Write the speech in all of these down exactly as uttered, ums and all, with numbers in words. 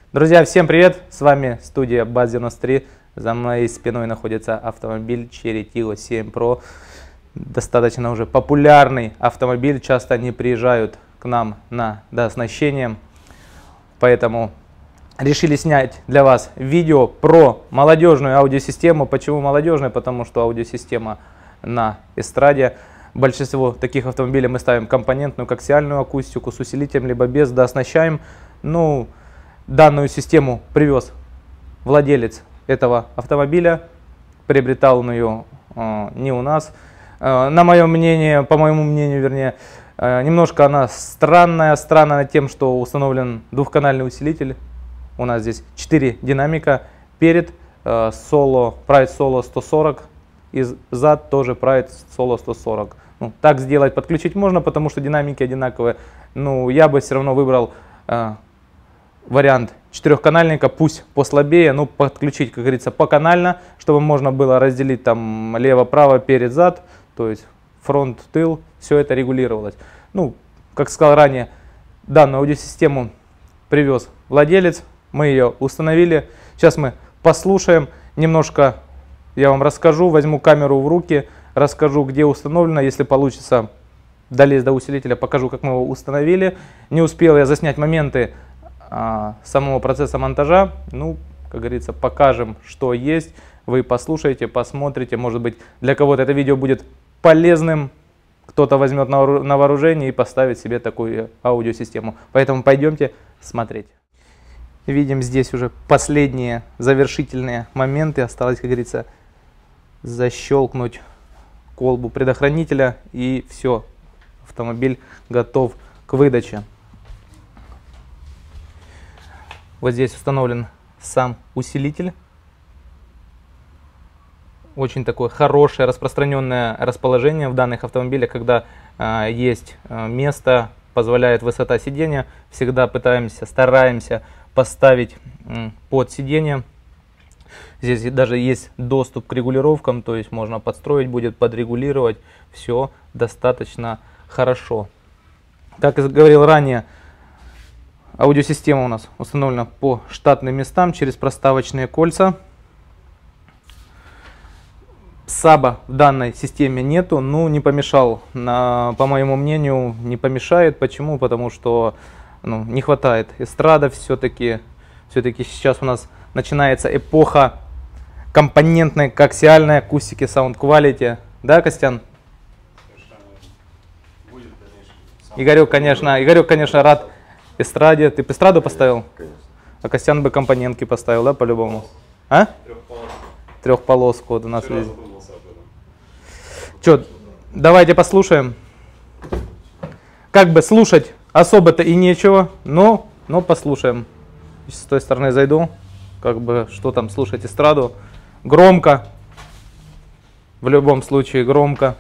Друзья, всем привет! С вами студия баз девяносто три. За моей спиной находится автомобиль Chery Tiggo семь про. Достаточно уже популярный автомобиль. Часто они приезжают к нам на дооснащение. Поэтому решили снять для вас видео про молодежную аудиосистему. Почему молодежную? Потому что аудиосистема на эстраде. Большинство таких автомобилей мы ставим компонентную, коаксиальную акустику с усилителем, либо без, дооснащаем. Ну, данную систему привез владелец этого автомобиля, приобретал он ее э, не у нас. Э, на мое мнение, по моему мнению, вернее, э, немножко она странная, странная тем, что установлен двухканальный усилитель. У нас здесь четыре динамика, перед э, Solo, Pride Solo сто сорок и зад тоже Pride Solo сто сорок. Ну, так сделать, подключить можно, потому что динамики одинаковые. Ну, я бы все равно выбрал э, вариант четырехканальника, пусть послабее, но подключить, как говорится, поканально, чтобы можно было разделить там лево-право, перед-зад, то есть фронт-тыл, все это регулировалось. Ну, как сказал ранее, данную аудиосистему привез владелец, мы ее установили. Сейчас мы послушаем, немножко я вам расскажу, возьму камеру в руки, расскажу, где установлено, если получится долезть до усилителя, покажу, как мы его установили. Не успел я заснять моменты а, самого процесса монтажа, ну, как говорится, покажем, что есть. Вы послушаете, посмотрите, может быть, для кого-то это видео будет полезным, кто-то возьмет на вооружение и поставит себе такую аудиосистему. Поэтому пойдемте смотреть. Видим здесь уже последние завершительные моменты. Осталось, как говорится, защелкнуть колбу предохранителя, и все, автомобиль готов к выдаче. Вот здесь установлен сам усилитель. Очень такое хорошее распространенное расположение в данных автомобилях, когда э, есть э, место, позволяет высота сидения. Всегда пытаемся, стараемся поставить э, под сиденье. Здесь даже есть доступ к регулировкам, то есть можно подстроить будет, подрегулировать. Все достаточно хорошо. Как и говорил ранее, аудиосистема у нас установлена по штатным местам через проставочные кольца. Саба в данной системе нету, ну не помешал, на, по моему мнению, не помешает. Почему? Потому что ну, не хватает эстрада все-таки. Все-таки сейчас у нас начинается эпоха компонентной коаксиальной акустики, Sound Quality. Да, Костян? Игорек, конечно, Игорек, конечно, рад эстраде. Ты бы эстраду поставил? Конечно. А Костян бы компонентки поставил, да, по-любому? А? Трехполоску. Трехполоску вот у нас есть. Че, давайте послушаем. Как бы слушать особо-то и нечего, но, но послушаем. С той стороны зайду. Как бы, что там, слушать эстраду. Громко. В любом случае громко.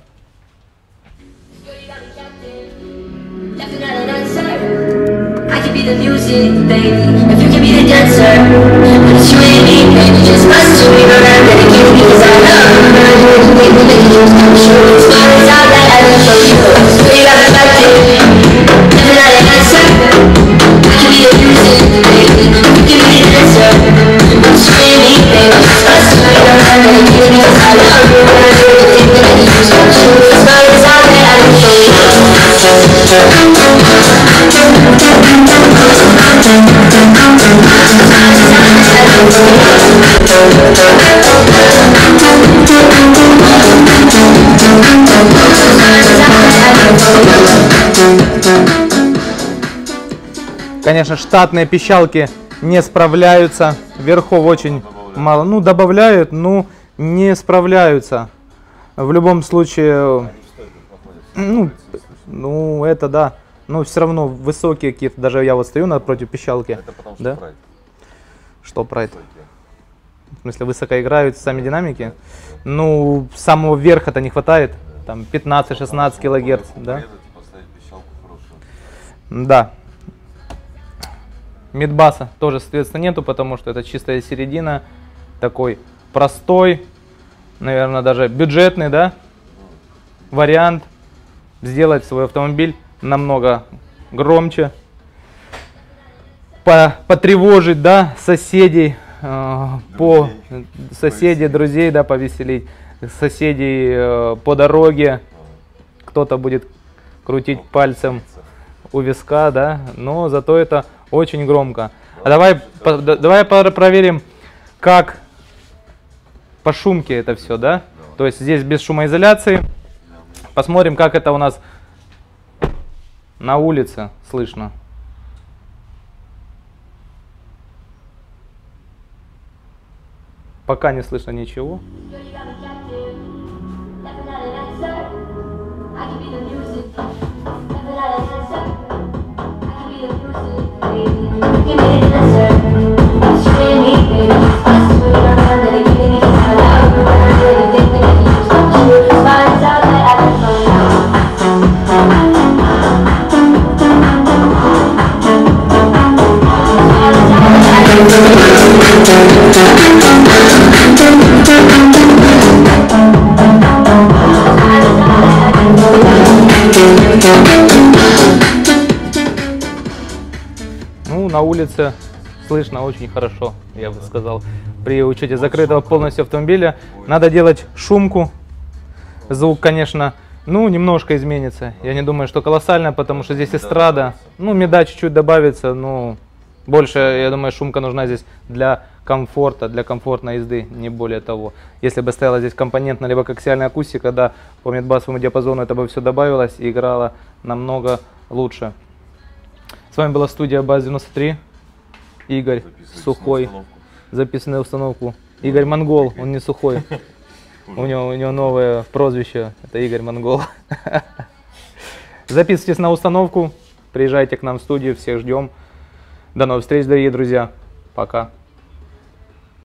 Конечно, штатные пищалки не справляются, верхов очень мало, ну добавляют, но не справляются. В любом случае, ну, ну это да, но все равно высокие какие-то, даже я вот стою напротив пищалки. Это потому что да? Прайд. Что Pride? В смысле, высоко играют сами динамики? Ну, самого верха-то не хватает, там пятнадцать-шестнадцать килогерц, да? Да. Мидбаса тоже, соответственно, нету, потому что это чистая середина, такой простой, наверное, даже бюджетный, да, вариант сделать свой автомобиль намного громче, по, потревожить, да, соседей, э, по соседей, друзей, да, повеселить, соседей э, по дороге. Кто-то будет крутить пальцем у виска, да, но зато это очень громко. А давай, по, давай проверим, как по шумке это все, да? То есть здесь без шумоизоляции. Посмотрим, как это у нас на улице слышно. Пока не слышно ничего. Ну, на улице слышно очень хорошо, я бы сказал. При учете закрытого полностью автомобиля надо делать шумку. Звук, конечно, ну, немножко изменится. Я не думаю, что колоссально, потому что здесь эстрада. Ну, меда чуть-чуть добавится, но больше, я думаю, шумка нужна здесь для комфорта, для комфортной езды, не более того. Если бы стояла здесь компонентная либо коаксиальная акустика, да, по медбасовому диапазону это бы все добавилось и играло намного лучше. С вами была студия Баз девяносто три. Игорь Сухой. Записанную установку. Игорь Монгол, он не Сухой. У него, у него новое прозвище, это Игорь Монгол. Записывайтесь на установку, приезжайте к нам в студию, всех ждем. До новых встреч, дорогие друзья. Пока.